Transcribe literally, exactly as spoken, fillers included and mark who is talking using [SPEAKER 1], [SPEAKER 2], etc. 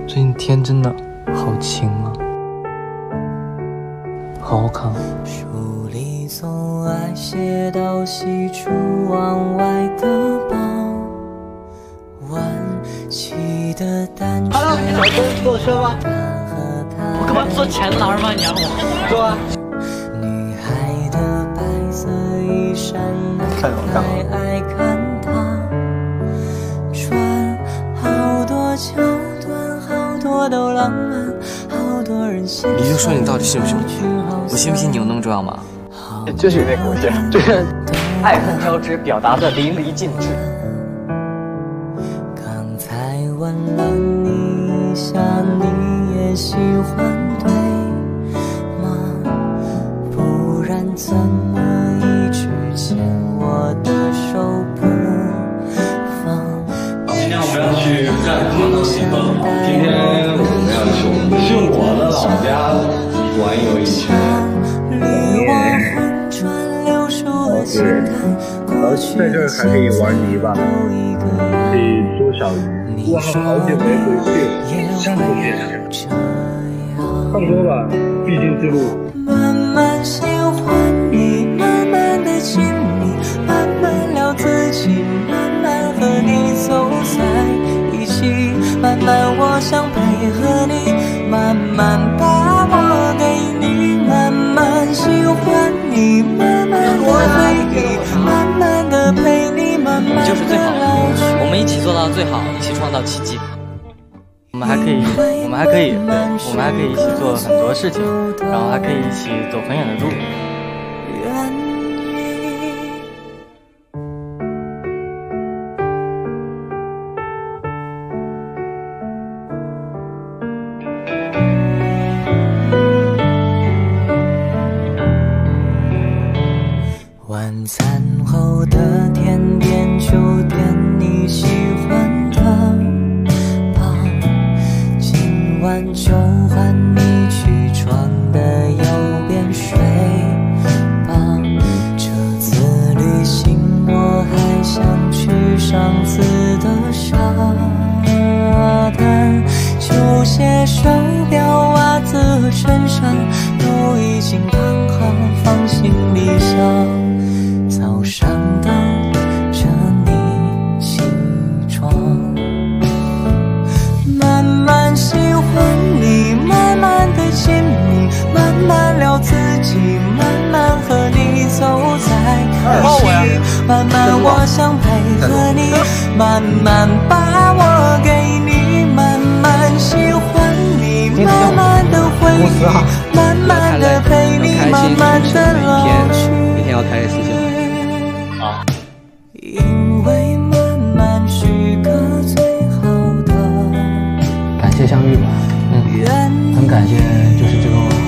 [SPEAKER 1] 最近天真的好晴啊，好好看啊。
[SPEAKER 2] 书里总爱写到西出望外的傍晚，骑的单车。
[SPEAKER 3] Hello， 你找公司坐车吗？
[SPEAKER 4] 我干嘛坐前栏吗？你让我
[SPEAKER 3] 坐啊。
[SPEAKER 2] 女孩的白色衣衫，男孩爱看她穿，好多桥段，好多都浪漫，好多人欣赏。
[SPEAKER 1] 你就说你到底信不信我？我信不信你有那么重要吗？
[SPEAKER 3] 就是有点狗血，就是爱恨交织，表达的淋漓尽致。
[SPEAKER 2] 刚才问了你一下，你也喜欢对吗？不然怎么一直牵我的手不放？
[SPEAKER 5] 今天我们要去干什么呢？今天我们要去去我的老家玩游一圈。
[SPEAKER 6] 对，然后在这儿还可以玩泥巴，可以捉小鱼。哇，好久没回去了，相处也是。唱歌吧，必经之路。
[SPEAKER 2] 慢慢喜欢你，慢慢的亲密，慢慢聊自己，慢慢和你走在一起，慢慢我想配合你，慢慢把我给你，慢慢喜欢你，慢慢的回忆，慢慢的陪你，慢慢的老去。
[SPEAKER 4] 我们一起做到最好，一起创造奇迹。我们还可以，我们还可以，对，我们还可以一起做很多事情，然后还可以一起走很远的路。
[SPEAKER 2] 晚餐后的甜点就点你喜欢的吧，今晚就换你去床的右边睡吧。这次旅行我还想去上次的沙滩，球鞋、手表、袜子和衬衫都已经绑好放行李箱。早上等着你起床，慢慢喜欢你，慢慢的亲密，慢慢聊自己，慢慢和你走在一起，慢慢我想配合你，慢慢把我给你，慢慢喜欢你，慢慢的回忆，慢慢的陪你，慢慢的老去。
[SPEAKER 3] 每天要开心心。
[SPEAKER 2] 因为慢慢是个最好的。
[SPEAKER 1] 感谢相遇吧，嗯，很感谢，就是这个